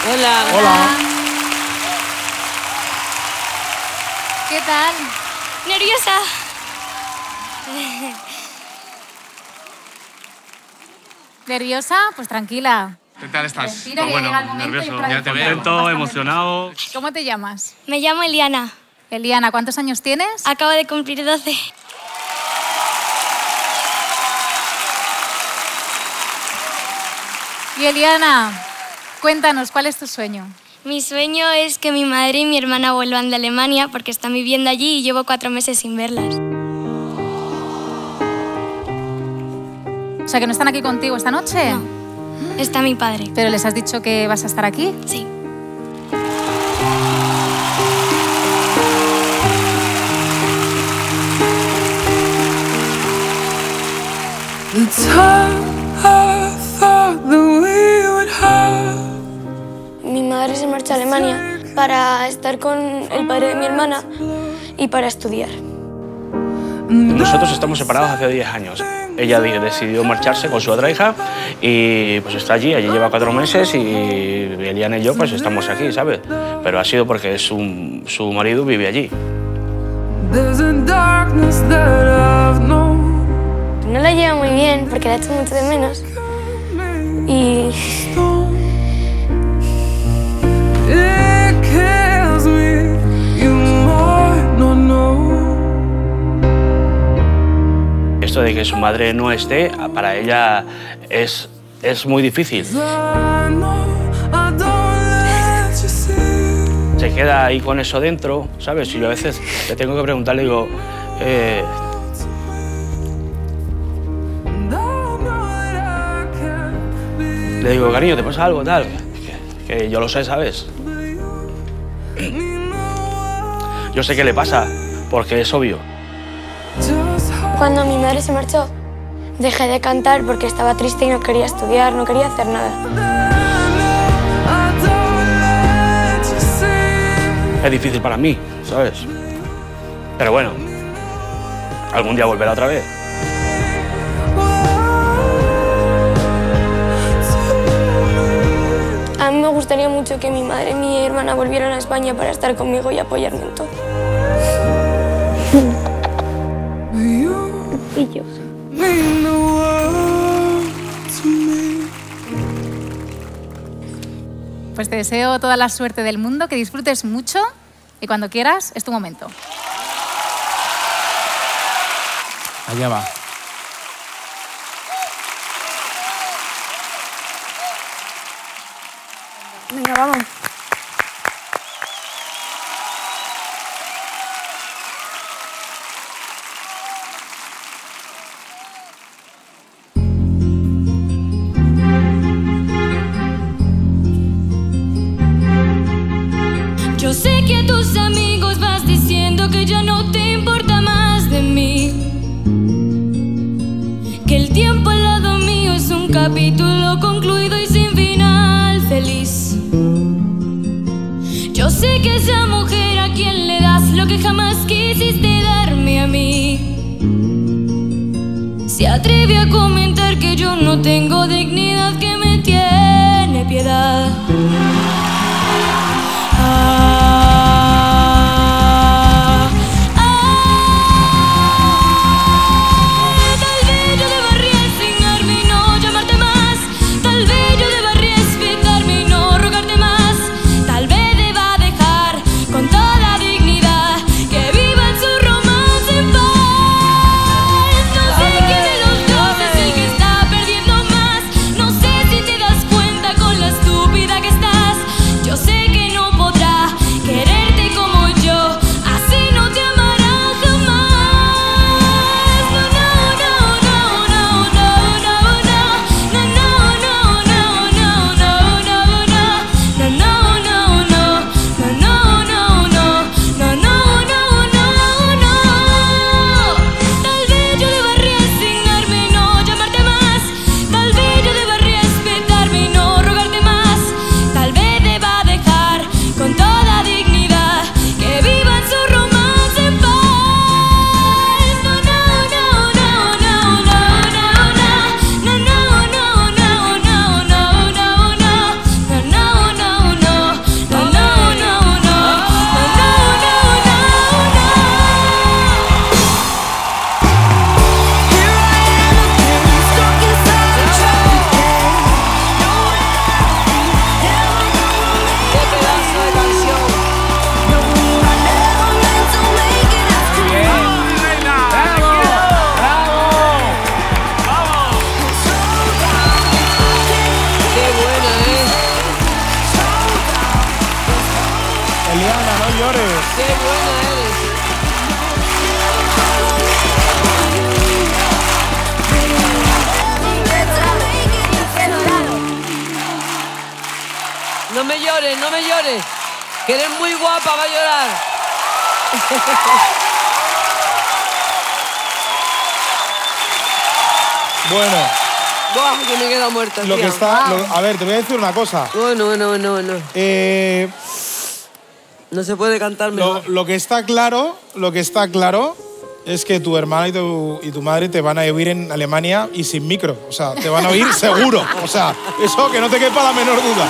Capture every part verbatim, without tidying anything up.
Hola. Hola. ¿Qué tal? Nerviosa. ¿Nerviosa? Pues tranquila. ¿Qué tal estás? Respira, Pues que bueno, llega el momento nervioso. y otra Ya vez te con veo. todo. Contento, emocionado. ¿Cómo te llamas? Me llamo Eliana. Eliana, ¿cuántos años tienes? Acabo de cumplir doce. Y Eliana, cuéntanos, ¿cuál es tu sueño? Mi sueño es que mi madre y mi hermana vuelvan de Alemania porque están viviendo allí y llevo cuatro meses sin verlas. O sea, que no están aquí contigo esta noche. No, está mi padre. ¿Pero les has dicho que vas a estar aquí? Sí. Mi madre se marchó a Alemania para estar con el padre de mi hermana y para estudiar. Nosotros estamos separados hace diez años. Ella decidió marcharse con su otra hija y pues está allí, allí lleva cuatro meses y Eliana y yo pues estamos aquí, ¿sabes? Pero ha sido porque su, su marido vive allí. No la llevo muy bien porque la echo mucho de menos. Y... Esto de que su madre no esté, para ella es, es muy difícil. Se queda ahí con eso dentro, ¿sabes? Y yo a veces le tengo que preguntarle, digo... Eh, le digo, cariño, ¿te pasa algo tal? Que, que yo lo sé, ¿sabes? Yo sé qué le pasa, porque es obvio. Cuando mi madre se marchó, dejé de cantar porque estaba triste y no quería estudiar, no quería hacer nada. Es difícil para mí, ¿sabes? Pero bueno, algún día volverá otra vez. A mí me gustaría mucho que mi madre y mi hermana volvieran a España para estar conmigo y apoyarme en todo. Y yo. Pues te deseo toda la suerte del mundo, que disfrutes mucho y cuando quieras es tu momento. Allá va. Venga, vamos. Yo sé que a tus amigos vas diciendo que ya no te importa más de mí, que el tiempo al lado mío es un capítulo concluido y sin final feliz. Yo sé que esa mujer a quien le das lo que jamás quisiste darme a mí se atreve a comentar que yo no tengo dignidad, que me tiene piedad. me llores, no me llores. Que eres muy guapa, va a llorar. Bueno. Buah, que me he quedado muerta. Lo tía. que está, Wow. lo- a ver, te voy a decir una cosa. Bueno, bueno, bueno, bueno. Eh, no se puede cantar mejor. Lo, lo que está claro, lo que está claro es que tu hermana y tu, y tu madre te van a oír en Alemania y sin micro. O sea, te van a oír seguro. O sea, eso que no te quepa la menor duda.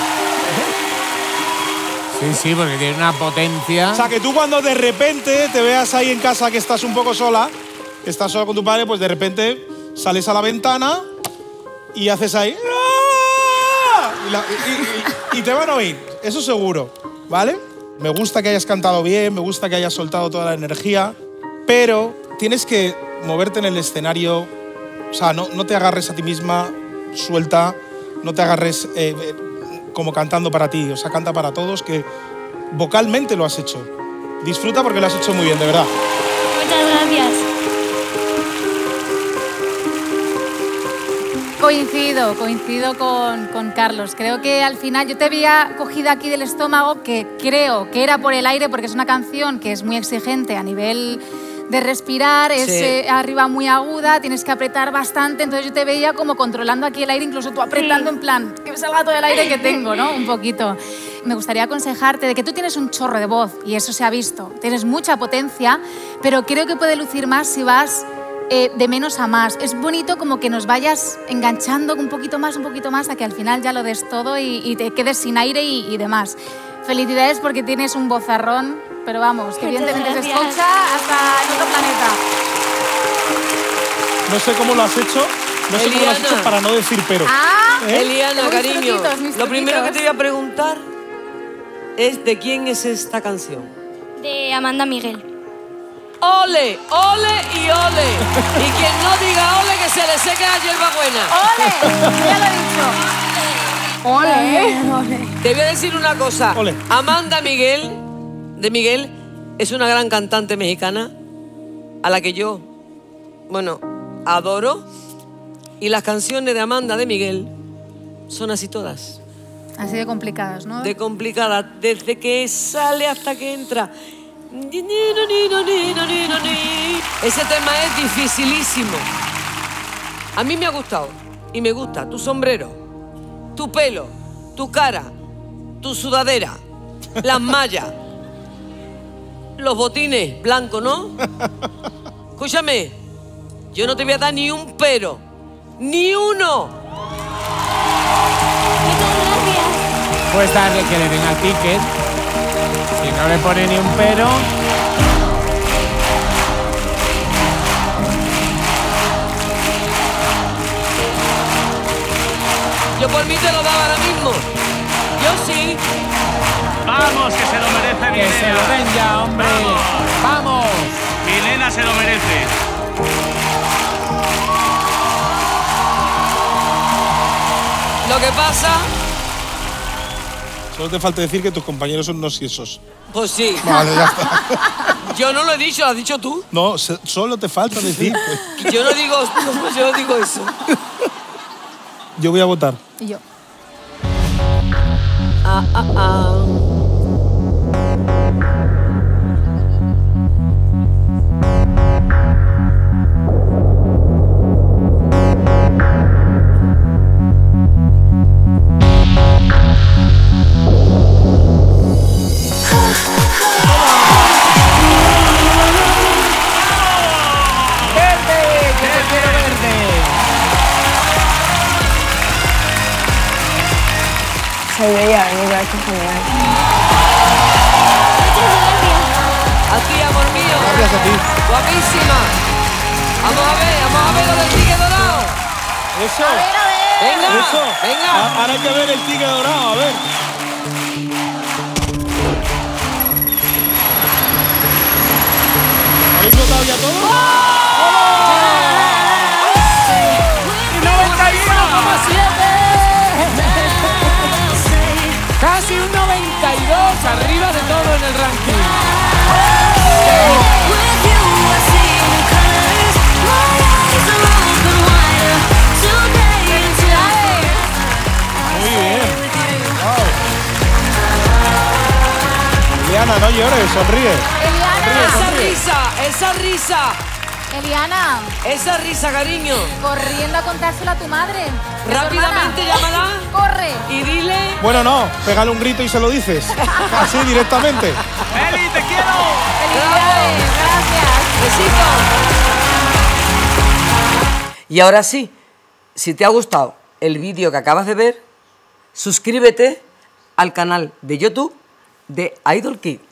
Sí, sí, porque tiene una potencia. O sea, que tú cuando de repente te veas ahí en casa que estás un poco sola, que estás sola con tu padre, pues de repente sales a la ventana y haces ahí... ¡Ah! Y, la- y- y- y te van a oír, eso seguro, ¿vale? Me gusta que hayas cantado bien, me gusta que hayas soltado toda la energía, pero tienes que moverte en el escenario, o sea, no, no te agarres a ti misma, suelta, no te agarres eh, eh, como cantando para ti, o sea, canta para todos, que vocalmente lo has hecho. Disfruta porque lo has hecho muy bien, de verdad. Muchas gracias. Coincido, coincido con, con Carlos. Creo que al final yo te había cogido aquí del estómago, que creo que era por el aire, porque es una canción que es muy exigente a nivel de respirar, es Sí. eh, arriba muy aguda, tienes que apretar bastante, entonces yo te veía como controlando aquí el aire, incluso tú apretando en plan, que me salga todo el aire que tengo, ¿no? Un poquito. Me gustaría aconsejarte de que tú tienes un chorro de voz, y eso se ha visto, tienes mucha potencia, pero creo que puede lucir más si vas eh, de menos a más. Es bonito como que nos vayas enganchando un poquito más, un poquito más, a que al final ya lo des todo y, y te quedes sin aire y, y demás. Felicidades porque tienes un vozarrón, pero vamos, que Muchas evidentemente se gracias. escucha hasta en otro planeta. No sé cómo lo has hecho, no sé cómo lo has Eliana. hecho para no decir pero. Ah, ¿Eh? Eliana, Mis cariño, truquitos, mis lo primero que truquitos. te voy a preguntar es de quién es esta canción. De Amanda Miguel. ¡Ole! ¡Ole y ole! Y quien no diga ole, que se le seque la hierba buena. ¡Ole! Ya lo he dicho. ¡Ole! Te voy a decir una cosa. Ole. Amanda Miguel, de Miguel, es una gran cantante mexicana a la que yo, bueno, adoro. Y las canciones de Amanda de Miguel son así todas. Así de complicadas, ¿no? De complicadas, desde que sale hasta que entra. Ese tema es dificilísimo. A mí me ha gustado y me gusta tu sombrero, tu pelo, tu cara, tu sudadera, las mallas, los botines blancos, ¿no? Escúchame, yo no te voy a dar ni un pero, ni uno. Muchas gracias. Puedes darle que le den al ticket. Si no le pone ni un pero. Yo por mí te lo daba ahora mismo. Yo sí. Vamos, que se lo merece mi Que se lo nena. den ya, hombre. ¡Vamos! Mi nena se lo merece. Lo que pasa, Solo te falta decir que tus compañeros son unos siesos. pues sí. Vale, ya está. Yo no lo he dicho, lo has dicho tú. No, se- solo te falta decir. que- Yo no digo, yo no digo eso. Yo voy a votar. Y yo. Ah, ah, ah. ¡Verde! ¡Que te quiero verde! Se veía venir, qué genial. Muchas gracias. A ti, amor mío. Gracias a ti. Guapísima. Vamos a ver, vamos a ver lo del ticket dorado. Eso. Venga, Eso. venga. A- Ahora hay que ver el ticket dorado, a ver. ¿Habéis votado ya todo? ¡noventa y uno coma siete! Casi un noventa y dos, arriba de todo en el ranking. With you I see new colors. My eyes are open wider. Today and tonight. Muy bien. sonríe. Esa risa, esa risa. Eliana. Esa risa, cariño. Corriendo a contárselo a tu madre. Rápidamente llámala. Corre. Y dile. Bueno, no, pégale un grito y se lo dices. Así directamente. Eli, te quiero. Felicidades, gracias. Besitos. Y ahora sí, si te ha gustado el vídeo que acabas de ver, suscríbete al canal de YouTube de Idol Kids.